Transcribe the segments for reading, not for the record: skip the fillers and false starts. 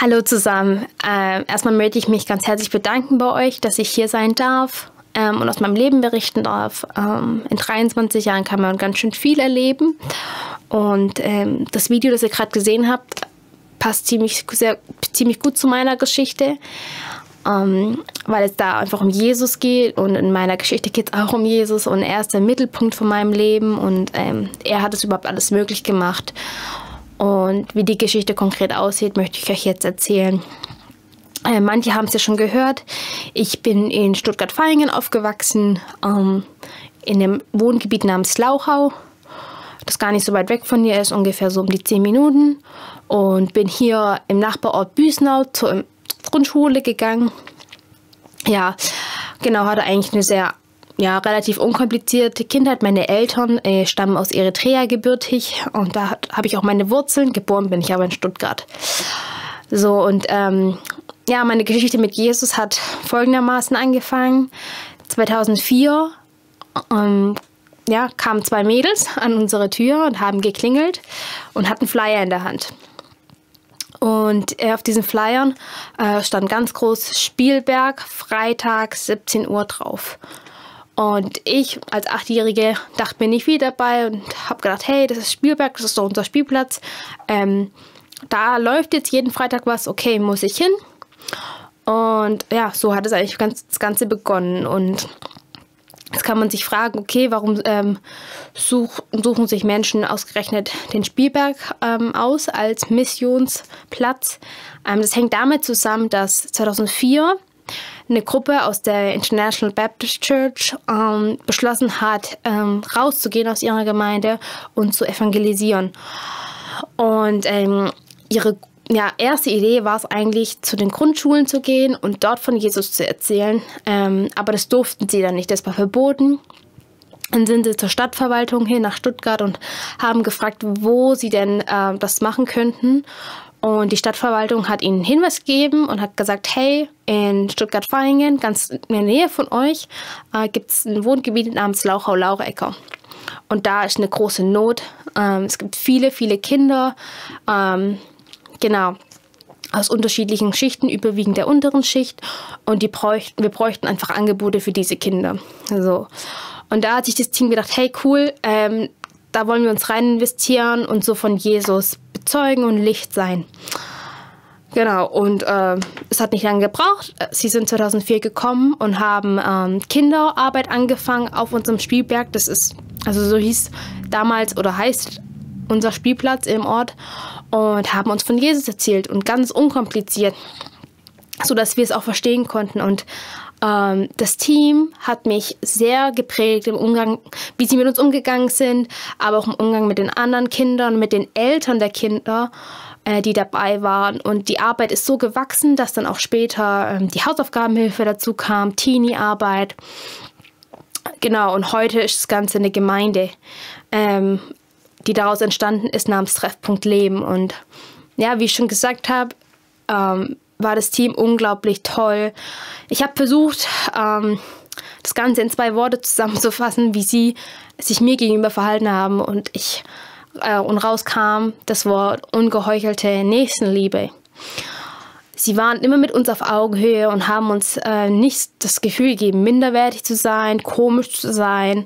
Hallo zusammen. Erstmal möchte ich mich ganz herzlich bedanken bei euch, dass ich hier sein darf und aus meinem Leben berichten darf. In 23 Jahren kann man ganz schön viel erleben. Und das Video, das ihr gerade gesehen habt, passt ziemlich gut zu meiner Geschichte, weil es da einfach um Jesus geht. Und in meiner Geschichte geht es auch um Jesus. Und er ist der Mittelpunkt von meinem Leben. Und er hat es überhaupt alles möglich gemacht. Und wie die Geschichte konkret aussieht, möchte ich euch jetzt erzählen. Manche haben es ja schon gehört. Ich bin in Stuttgart-Vaihingen aufgewachsen, in einem Wohngebiet namens Lauchau, das gar nicht so weit weg von hier ist, ungefähr so um die 10 Minuten. Und bin hier im Nachbarort Büsnau zur Grundschule gegangen. Ja, genau, hatte eigentlich eine sehr relativ unkomplizierte Kindheit. Meine Eltern stammen aus Eritrea gebürtig und da habe ich auch meine Wurzeln. Geboren bin ich aber in Stuttgart. So, und meine Geschichte mit Jesus hat folgendermaßen angefangen. 2004 kamen 2 Mädels an unsere Tür und haben geklingelt und hatten Flyer in der Hand. Und auf diesen Flyern stand ganz groß Spielberg, Freitag, 17 Uhr drauf. Und ich als 8-Jährige dachte mir nicht viel dabei und habe gedacht, hey, das ist Spielberg, das ist doch unser Spielplatz. Da läuft jetzt jeden Freitag was, okay, muss ich hin. Und ja, so hat es eigentlich das Ganze begonnen. Und jetzt kann man sich fragen, okay, warum suchen sich Menschen ausgerechnet den Spielberg aus als Missionsplatz? Das hängt damit zusammen, dass 2004 eine Gruppe aus der International Baptist Church beschlossen hat, rauszugehen aus ihrer Gemeinde und zu evangelisieren. Und ihre erste Idee war es eigentlich, zu den Grundschulen zu gehen und dort von Jesus zu erzählen. Aber das durften sie dann nicht, das war verboten. Dann sind sie zur Stadtverwaltung hier nach Stuttgart und haben gefragt, wo sie denn das machen könnten. Und die Stadtverwaltung hat ihnen einen Hinweis gegeben und hat gesagt, hey, in Stuttgart-Vaihingen, ganz in der Nähe von euch, gibt es ein Wohngebiet namens Lauchau-Laurecker. Und da ist eine große Not. Es gibt viele, viele Kinder, aus unterschiedlichen Schichten, überwiegend der unteren Schicht. Und wir bräuchten einfach Angebote für diese Kinder. So. Und da hat sich das Team gedacht, hey, cool, da wollen wir uns rein investieren und so von Jesus bezeugen und Licht sein. Genau, und es hat nicht lange gebraucht. Sie sind 2004 gekommen und haben Kinderarbeit angefangen auf unserem Spielberg. Das ist, also so hieß damals oder heißt unser Spielplatz im Ort. Und haben uns von Jesus erzählt und ganz unkompliziert, sodass wir es auch verstehen konnten. Und das Team hat mich sehr geprägt im Umgang, wie sie mit uns umgegangen sind, aber auch im Umgang mit den anderen Kindern, mit den Eltern der Kinder, die dabei waren. Und die Arbeit ist so gewachsen, dass dann auch später die Hausaufgabenhilfe dazu kam, Teenie-Arbeit. Genau, und heute ist das Ganze eine Gemeinde, die daraus entstanden ist, namens Treffpunkt Leben. Und ja, wie ich schon gesagt habe, war das Team unglaublich toll. Ich habe versucht, das Ganze in 2 Worte zusammenzufassen, wie sie sich mir gegenüber verhalten haben. Und rauskam das Wort ungeheuchelte Nächstenliebe. Sie waren immer mit uns auf Augenhöhe und haben uns nicht das Gefühl gegeben, minderwertig zu sein, komisch zu sein.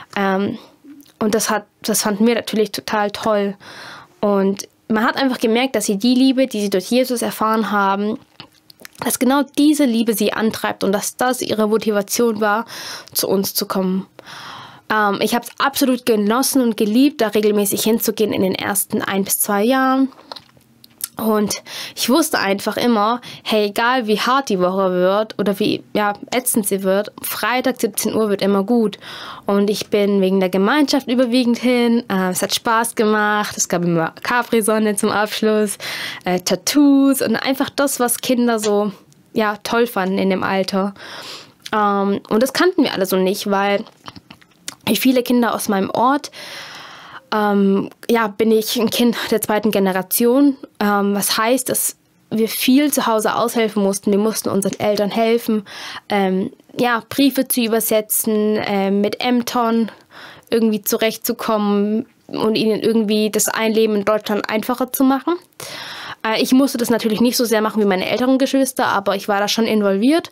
Und das fanden wir natürlich total toll. Und man hat einfach gemerkt, dass sie die Liebe, die sie durch Jesus erfahren haben, dass genau diese Liebe sie antreibt und dass das ihre Motivation war, zu uns zu kommen. Ich habe es absolut genossen und geliebt, da regelmäßig hinzugehen in den ersten 1 bis 2 Jahren. Und ich wusste einfach immer, hey, egal wie hart die Woche wird oder wie ätzend sie wird, Freitag 17 Uhr wird immer gut. Und ich bin wegen der Gemeinschaft überwiegend hin. Es hat Spaß gemacht. Es gab immer Capri-Sonne zum Abschluss, Tattoos und einfach das, was Kinder so toll fanden in dem Alter. Und das kannten wir alle so nicht, weil viele Kinder aus meinem Ort bin ich ein Kind der 2. Generation, was heißt, dass wir viel zu Hause aushelfen mussten. Wir mussten unseren Eltern helfen, Briefe zu übersetzen, mit Ämtern irgendwie zurechtzukommen und ihnen irgendwie das Einleben in Deutschland einfacher zu machen. Ich musste das natürlich nicht so sehr machen wie meine älteren Geschwister, aber ich war da schon involviert.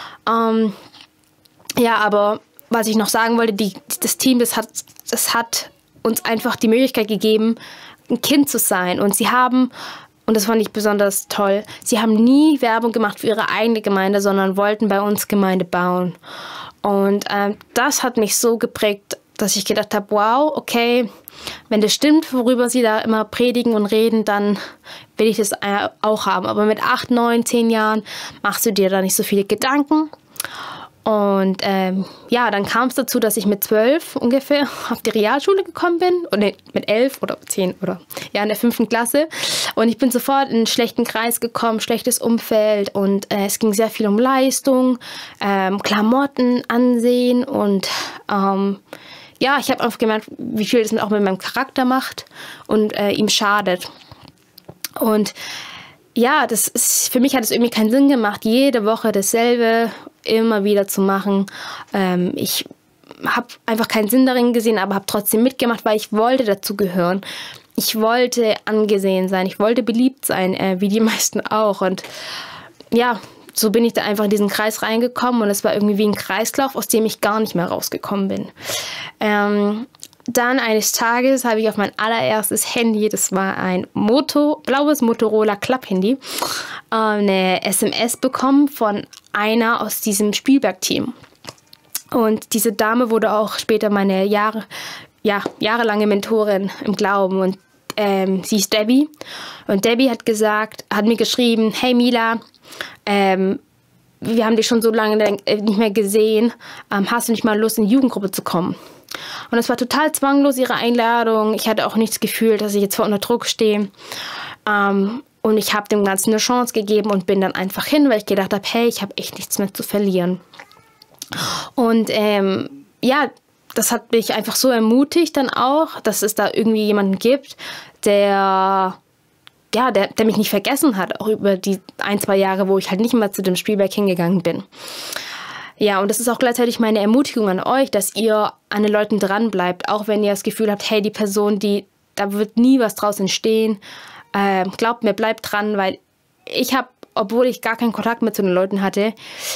Ja, aber was ich noch sagen wollte, das Team, das hat uns einfach die Möglichkeit gegeben, ein Kind zu sein. Und sie haben, und das fand ich besonders toll, sie haben nie Werbung gemacht für ihre eigene Gemeinde, sondern wollten bei uns Gemeinde bauen. Und das hat mich so geprägt, dass ich gedacht habe, wow, okay, wenn das stimmt, worüber sie da immer predigen und reden, dann will ich das auch haben. Aber mit 8, 9, 10 Jahren machst du dir da nicht so viele Gedanken. Und ja, dann kam es dazu, dass ich mit 12 ungefähr auf die Realschule gekommen bin. Oder mit 11 oder 10 oder ja, in der 5. Klasse. Und ich bin sofort in einen schlechten Kreis gekommen, schlechtes Umfeld. Und es ging sehr viel um Leistung, Klamotten, Ansehen. Und ja, ich habe einfach gemerkt, wie viel das auch mit meinem Charakter macht und ihm schadet. Und ja, für mich hat es irgendwie keinen Sinn gemacht, jede Woche dasselbe immer wieder zu machen. Ich habe einfach keinen Sinn darin gesehen, aber habe trotzdem mitgemacht, weil ich wollte dazugehören. Ich wollte angesehen sein, ich wollte beliebt sein, wie die meisten auch. Und ja, so bin ich da einfach in diesen Kreis reingekommen und es war irgendwie wie ein Kreislauf, aus dem ich gar nicht mehr rausgekommen bin. Dann eines Tages habe ich auf mein allererstes Handy, das war ein blaues Motorola Club-Handy, eine SMS bekommen von einer aus diesem Spielberg-Team. Und diese Dame wurde auch später meine jahrelange Mentorin im Glauben. Und sie ist Debbie. Und Debbie hat mir geschrieben, hey Mila, wir haben dich schon so lange nicht mehr gesehen. Hast du nicht mal Lust, in die Jugendgruppe zu kommen? Und es war total zwanglos, ihre Einladung. Ich hatte auch nicht das Gefühl, dass ich jetzt unter Druck stehe. Und ich habe dem Ganzen eine Chance gegeben und bin dann einfach hin, weil ich gedacht habe, hey, ich habe echt nichts mehr zu verlieren. Und ja, das hat mich einfach so ermutigt dann auch, dass es da irgendwie jemanden gibt, der mich nicht vergessen hat, auch über die 1, 2 Jahre, wo ich halt nicht mehr zu dem Spielberg hingegangen bin. Ja, und das ist auch gleichzeitig meine Ermutigung an euch, dass ihr an den Leuten dran bleibt, auch wenn ihr das Gefühl habt, hey, die Person, da wird nie was draus entstehen. Glaubt mir, bleibt dran, weil ich habe, obwohl ich gar keinen Kontakt mehr zu den Leuten hatte,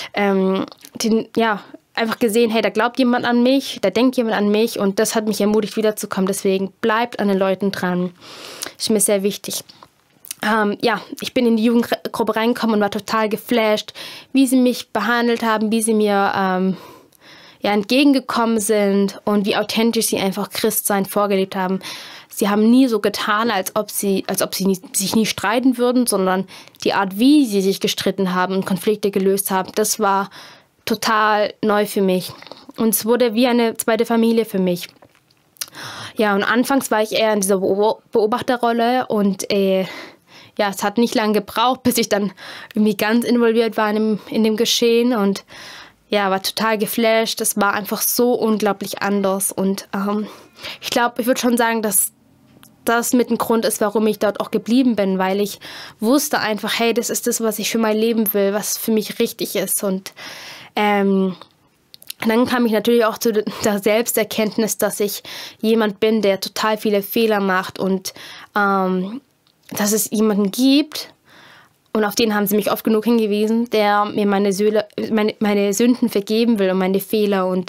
einfach gesehen, hey, da glaubt jemand an mich, da denkt jemand an mich und das hat mich ermutigt, wiederzukommen. Deswegen bleibt an den Leuten dran. Ist mir sehr wichtig. Ich bin in die Jugendgruppe reingekommen und war total geflasht, wie sie mich behandelt haben, wie sie mir entgegengekommen sind und wie authentisch sie einfach Christsein vorgelebt haben. Sie haben nie so getan, als ob sie sich nie streiten würden, sondern die Art, wie sie sich gestritten haben und Konflikte gelöst haben, das war total neu für mich. Und es wurde wie eine zweite Familie für mich. Ja, und anfangs war ich eher in dieser Beobachterrolle und es hat nicht lange gebraucht, bis ich dann irgendwie ganz involviert war in dem Geschehen und ja, war total geflasht. Das war einfach so unglaublich anders und ich glaube, ich würde schon sagen, dass das mit ein Grund ist, warum ich dort auch geblieben bin, weil ich wusste einfach, hey, das ist das, was ich für mein Leben will, was für mich richtig ist und dann kam ich natürlich auch zu der Selbsterkenntnis, dass ich jemand bin, der total viele Fehler macht und dass es jemanden gibt, und auf den haben sie mich oft genug hingewiesen, der mir meine Sünden vergeben will und meine Fehler. Und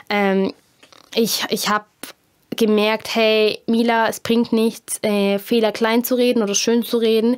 ich habe gemerkt, hey, Mila, es bringt nichts, Fehler klein zu reden oder schön zu reden.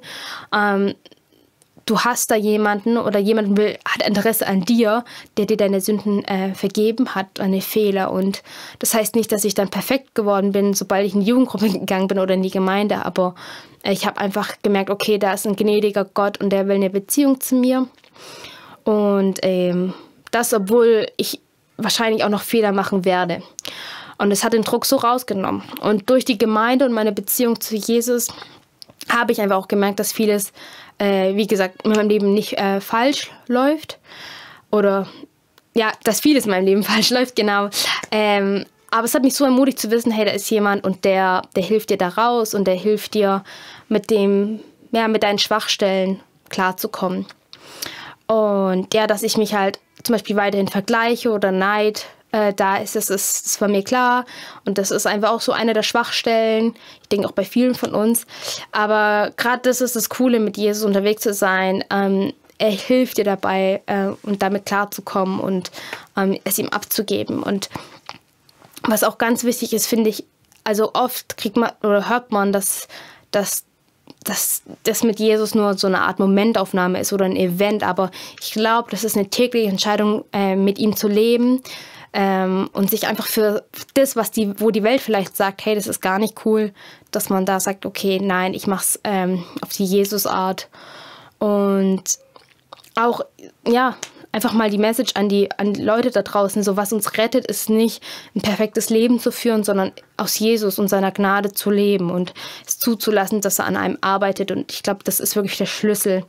Du hast da jemanden oder jemand hat Interesse an dir, der dir deine Sünden vergeben hat, deine Fehler. Und das heißt nicht, dass ich dann perfekt geworden bin, sobald ich in die Jugendgruppe gegangen bin oder in die Gemeinde. Aber ich habe einfach gemerkt, okay, da ist ein gnädiger Gott und der will eine Beziehung zu mir. Und das, obwohl ich wahrscheinlich auch noch Fehler machen werde. Und es hat den Druck so rausgenommen. Und durch die Gemeinde und meine Beziehung zu Jesus habe ich einfach auch gemerkt, dass vieles, wie gesagt, in meinem Leben nicht falsch läuft. Oder, ja, dass vieles in meinem Leben falsch läuft, genau. Aber es hat mich so ermutigt zu wissen, hey, da ist jemand und der hilft dir da raus und der hilft dir mit deinen Schwachstellen klarzukommen. Und ja, dass ich mich halt zum Beispiel weiterhin vergleiche oder Neid da ist. Das war mir klar. Und das ist einfach auch so eine der Schwachstellen. Ich denke auch bei vielen von uns. Aber gerade das ist das Coole, mit Jesus unterwegs zu sein. Er hilft dir dabei, und damit klarzukommen und es ihm abzugeben. Und was auch ganz wichtig ist, finde ich, also oft kriegt man oder hört man, dass das mit Jesus nur so eine Art Momentaufnahme ist oder ein Event. Aber ich glaube, das ist eine tägliche Entscheidung, mit ihm zu leben, und sich einfach für das, wo die Welt vielleicht sagt, hey, das ist gar nicht cool, dass man da sagt, okay, nein, ich mach's auf die Jesus-Art. Und auch, ja, einfach mal die Message an die Leute da draußen, so was uns rettet, ist nicht ein perfektes Leben zu führen, sondern aus Jesus und seiner Gnade zu leben und es zuzulassen, dass er an einem arbeitet. Und ich glaube, das ist wirklich der Schlüssel.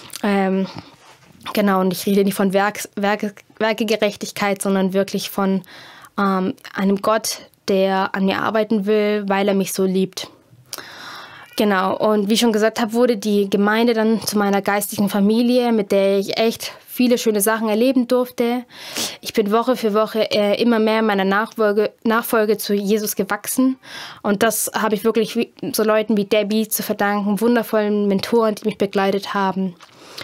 Genau, und ich rede nicht von Werkegerechtigkeit, sondern wirklich von einem Gott, der an mir arbeiten will, weil er mich so liebt. Genau, und wie ich schon gesagt habe, wurde die Gemeinde dann zu meiner geistlichen Familie, mit der ich echt viele schöne Sachen erleben durfte. Ich bin Woche für Woche immer mehr in meiner Nachfolge zu Jesus gewachsen. Und das habe ich wirklich so Leuten wie Debbie zu verdanken, wundervollen Mentoren, die mich begleitet haben.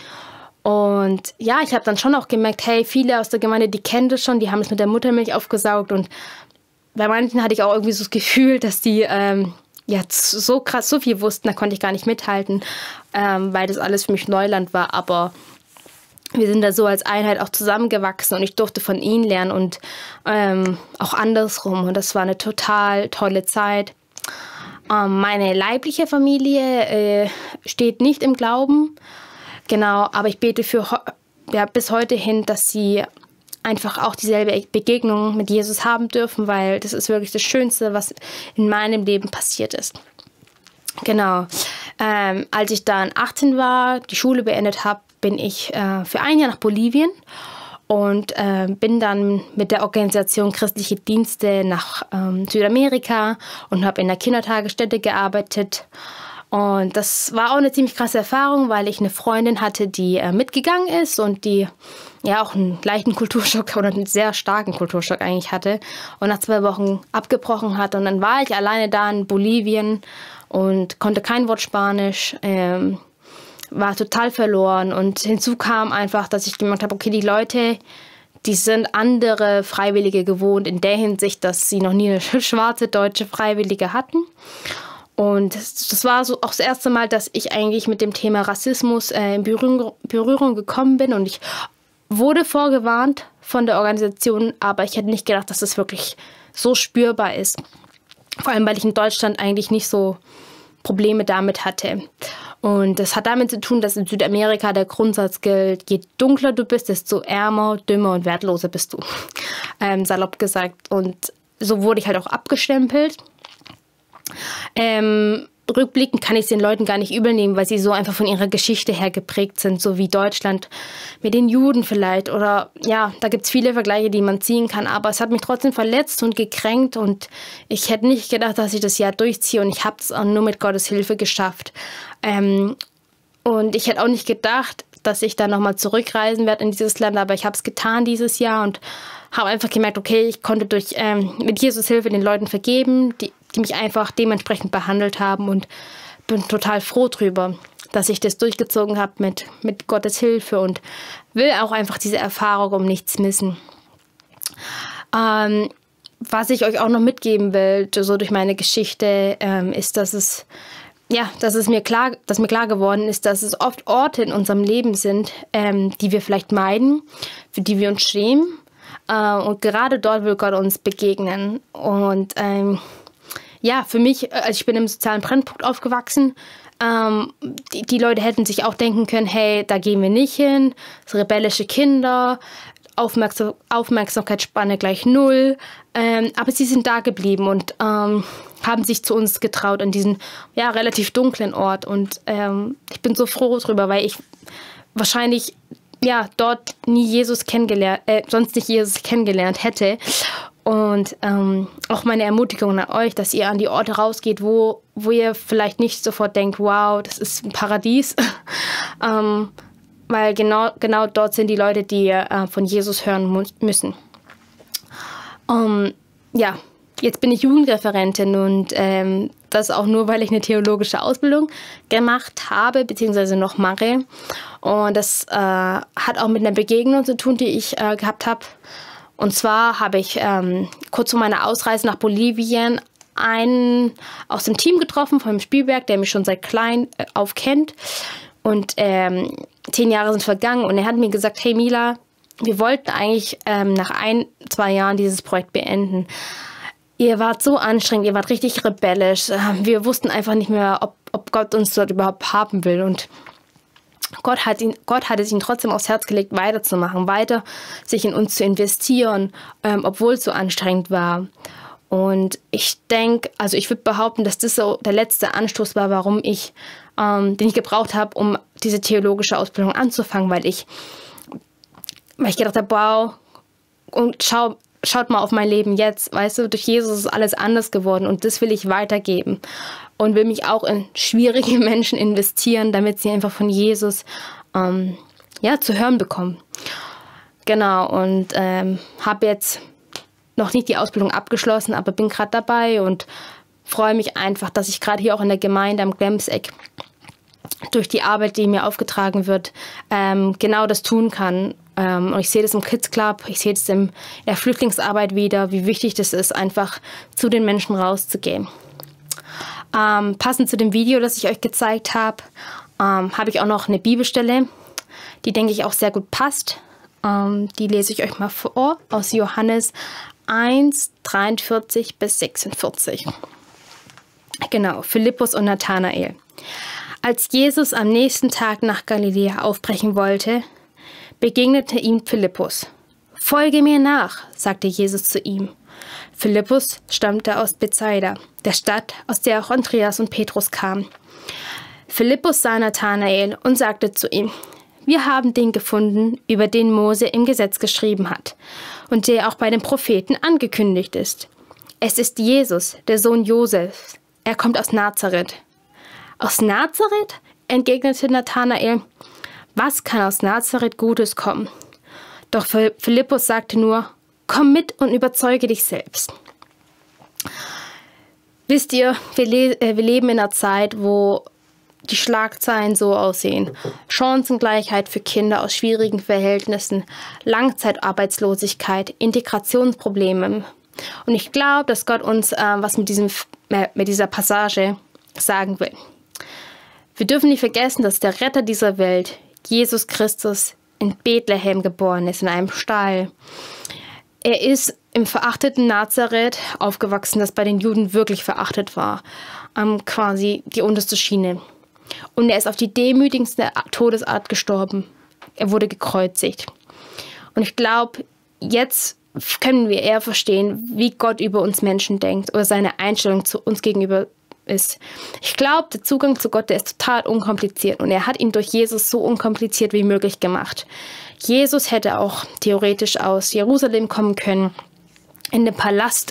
Und ja, ich habe dann schon auch gemerkt, hey, viele aus der Gemeinde, die kennen das schon, die haben es mit der Muttermilch aufgesaugt. Und bei manchen hatte ich auch irgendwie so das Gefühl, dass die so krass, so viel wussten, da konnte ich gar nicht mithalten, weil das alles für mich Neuland war. Aber wir sind da so als Einheit auch zusammengewachsen und ich durfte von ihnen lernen und auch andersrum. Und das war eine total tolle Zeit. Meine leibliche Familie steht nicht im Glauben, genau, aber ich bete bis heute hin, dass sie einfach auch dieselbe Begegnung mit Jesus haben dürfen, weil das ist wirklich das Schönste, was in meinem Leben passiert ist. Genau. Als ich dann 18 war, die Schule beendet habe, bin ich für ein Jahr nach Bolivien und bin dann mit der Organisation Christliche Dienste nach Südamerika und habe in der Kindertagesstätte gearbeitet. Und das war auch eine ziemlich krasse Erfahrung, weil ich eine Freundin hatte, die mitgegangen ist und die ja auch einen leichten Kulturschock oder einen sehr starken Kulturschock eigentlich hatte und nach 2 Wochen abgebrochen hat. Und dann war ich alleine da in Bolivien und konnte kein Wort Spanisch, war total verloren. Und hinzu kam einfach, dass ich gemerkt habe, okay, die Leute, die sind andere Freiwillige gewohnt in der Hinsicht, dass sie noch nie eine schwarze deutsche Freiwillige hatten. Und das war so auch das erste Mal, dass ich eigentlich mit dem Thema Rassismus in Berührung gekommen bin. Und ich wurde vorgewarnt von der Organisation, aber ich hätte nicht gedacht, dass das wirklich so spürbar ist. Vor allem, weil ich in Deutschland eigentlich nicht so Probleme damit hatte. Und das hat damit zu tun, dass in Südamerika der Grundsatz gilt, je dunkler du bist, desto ärmer, dümmer und wertloser bist du. Salopp gesagt. Und so wurde ich halt auch abgestempelt. Rückblickend kann ich es den Leuten gar nicht übel nehmen, weil sie so einfach von ihrer Geschichte her geprägt sind, so wie Deutschland mit den Juden vielleicht. Oder ja, da gibt es viele Vergleiche, die man ziehen kann. Aber es hat mich trotzdem verletzt und gekränkt und ich hätte nicht gedacht, dass ich das Jahr durchziehe und ich habe es auch nur mit Gottes Hilfe geschafft. Und ich hätte auch nicht gedacht, dass ich da nochmal zurückreisen werde in dieses Land, aber ich habe es getan dieses Jahr und habe einfach gemerkt, okay, ich konnte mit Jesus Hilfe den Leuten vergeben, die mich einfach dementsprechend behandelt haben und bin total froh drüber, dass ich das durchgezogen habe mit Gottes Hilfe und will auch einfach diese Erfahrung um nichts missen. Was ich euch auch noch mitgeben will, so durch meine Geschichte, ist, dass mir klar geworden ist, dass es oft Orte in unserem Leben sind, die wir vielleicht meiden, für die wir uns schämen. Und gerade dort will Gott uns begegnen. Und für mich, also ich bin im sozialen Brennpunkt aufgewachsen. Die Leute hätten sich auch denken können, hey, da gehen wir nicht hin. Das rebellische Kinder, Aufmerksamkeitsspanne gleich 0. Aber sie sind da geblieben und haben sich zu uns getraut an diesen relativ dunklen Ort. Und ich bin so froh drüber, weil ich wahrscheinlich dort sonst nicht Jesus kennengelernt hätte. Und auch meine Ermutigung an euch, dass ihr an die Orte rausgeht, wo ihr vielleicht nicht sofort denkt, wow, das ist ein Paradies. Weil genau dort sind die Leute, die von Jesus hören müssen. Ja, jetzt bin ich Jugendreferentin und das auch nur, weil ich eine theologische Ausbildung gemacht habe, beziehungsweise noch mache. Und das hat auch mit einer Begegnung zu tun, die ich gehabt habe. Und zwar habe ich kurz vor meiner Ausreise nach Bolivien einen aus dem Team getroffen, von dem Spielberg, der mich schon seit klein auf kennt. Und 10 Jahre sind vergangen und er hat mir gesagt, hey Mila, wir wollten eigentlich nach 1-2 Jahren dieses Projekt beenden. Ihr wart so anstrengend, ihr wart richtig rebellisch. Wir wussten einfach nicht mehr, ob Gott uns dort überhaupt haben will. Und Gott hat es ihm trotzdem aufs Herz gelegt, weiterzumachen, weiter sich in uns zu investieren, obwohl es so anstrengend war. Und ich denke, also ich würde behaupten, dass das so der letzte Anstoß war, warum den ich gebraucht habe, um diese theologische Ausbildung anzufangen, weil ich gedacht habe, wow, und schaut mal auf mein Leben jetzt, weißt du, durch Jesus ist alles anders geworden und das will ich weitergeben und will mich auch in schwierige Menschen investieren, damit sie einfach von Jesus zu hören bekommen. Genau, und habe jetzt noch nicht die Ausbildung abgeschlossen, aber bin gerade dabei und freue mich einfach, dass ich gerade hier auch in der Gemeinde am Glemseck durch die Arbeit, die mir aufgetragen wird, genau das tun kann. Und ich sehe das im Kids Club, ich sehe das in der Flüchtlingsarbeit wieder, wie wichtig das ist, einfach zu den Menschen rauszugehen. Passend zu dem Video, das ich euch gezeigt habe, habe ich auch noch eine Bibelstelle, die, denke ich, auch sehr gut passt. Die lese ich euch mal vor, aus Johannes 1, 43 bis 46. Genau, Philippus und Nathanael. Als Jesus am nächsten Tag nach Galiläa aufbrechen wollte, begegnete ihm Philippus. »Folge mir nach«, sagte Jesus zu ihm. Philippus stammte aus Bethsaida, der Stadt, aus der auch Andreas und Petrus kamen. Philippus sah Nathanael und sagte zu ihm, »Wir haben den gefunden, über den Mose im Gesetz geschrieben hat und der auch bei den Propheten angekündigt ist. Es ist Jesus, der Sohn Josefs. Er kommt aus Nazareth.« »Aus Nazareth?«, entgegnete Nathanael. »Was kann aus Nazareth Gutes kommen?« Doch Philippus sagte nur, »Komm mit und überzeuge dich selbst.« Wisst ihr, wir leben in einer Zeit, wo die Schlagzeilen so aussehen. Chancengleichheit für Kinder aus schwierigen Verhältnissen, Langzeitarbeitslosigkeit, Integrationsprobleme. Und ich glaube, dass Gott uns was mit dieser Passage sagen will. Wir dürfen nicht vergessen, dass der Retter dieser Welt, Jesus Christus, in Bethlehem geboren ist, in einem Stall. Er ist im verachteten Nazareth aufgewachsen, das bei den Juden wirklich verachtet war. Quasi die unterste Schiene. Und er ist auf die demütigste Todesart gestorben. Er wurde gekreuzigt. Und ich glaube, jetzt können wir eher verstehen, wie Gott über uns Menschen denkt oder seine Einstellung zu uns gegenüber ist. Ich glaube, der Zugang zu Gott, der ist total unkompliziert und er hat ihn durch Jesus so unkompliziert wie möglich gemacht. Jesus hätte auch theoretisch aus Jerusalem kommen können, in dem Palast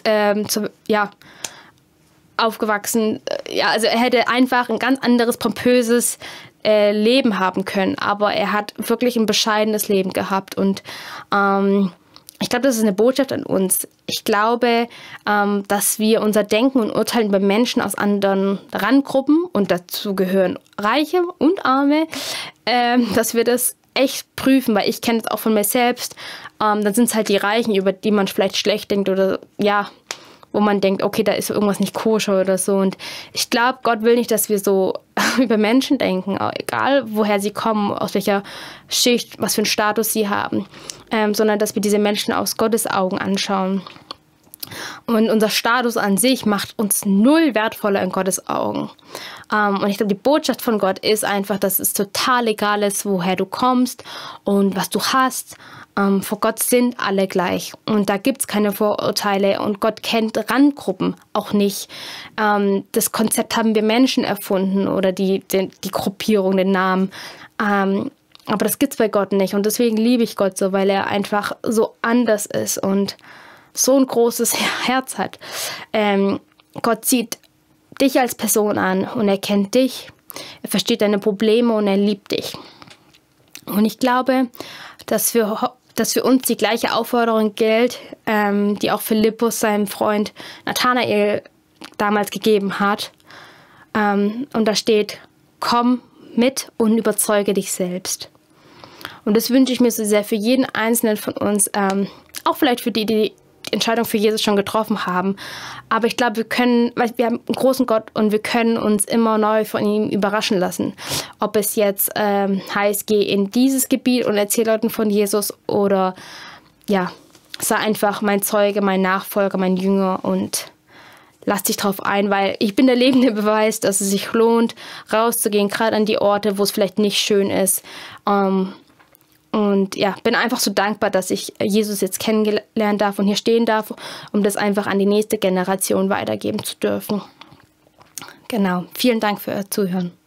aufgewachsen. Also er hätte einfach ein ganz anderes, pompöses Leben haben können, aber er hat wirklich ein bescheidenes Leben gehabt und ich glaube, das ist eine Botschaft an uns. Ich glaube, dass wir unser Denken und Urteilen über Menschen aus anderen Randgruppen, und dazu gehören Reiche und Arme, dass wir das echt prüfen, weil ich kenne es auch von mir selbst. Dann sind es halt die Reichen, über die man vielleicht schlecht denkt oder wo man denkt, okay, da ist irgendwas nicht koscher oder so. Und ich glaube, Gott will nicht, dass wir so über Menschen denken, egal woher sie kommen, aus welcher Schicht, was für einen Status sie haben, sondern dass wir diese Menschen aus Gottes Augen anschauen. Und unser Status an sich macht uns null wertvoller in Gottes Augen. Und ich glaube, die Botschaft von Gott ist einfach, dass es total egal ist, woher du kommst und was du hast. Vor Gott sind alle gleich und da gibt es keine Vorurteile und Gott kennt Randgruppen auch nicht. Das Konzept haben wir Menschen erfunden oder die Gruppierung, den Namen. Aber das gibt es bei Gott nicht und deswegen liebe ich Gott so, weil er einfach so anders ist und so ein großes Herz hat. Gott sieht dich als Person an und er kennt dich, er versteht deine Probleme und er liebt dich. Und ich glaube, dass wir dass für uns die gleiche Aufforderung gilt, die auch Philippus seinem Freund Nathanael damals gegeben hat. Und da steht, komm mit und überzeuge dich selbst. Und das wünsche ich mir so sehr für jeden Einzelnen von uns, auch vielleicht für die, die Entscheidung für Jesus schon getroffen haben. Aber ich glaube, weil wir haben einen großen Gott und wir können uns immer neu von ihm überraschen lassen. Ob es jetzt heißt, geh in dieses Gebiet und erzähl Leuten von Jesus oder ja, sei einfach mein Zeuge, mein Nachfolger, mein Jünger und lass dich drauf ein, weil ich bin der lebende Beweis, dass es sich lohnt, rauszugehen, gerade an die Orte, wo es vielleicht nicht schön ist. Und ja, bin einfach so dankbar, dass ich Jesus jetzt kennengelernt darf und hier stehen darf, um das einfach an die nächste Generation weitergeben zu dürfen. Genau, vielen Dank für Ihr Zuhören.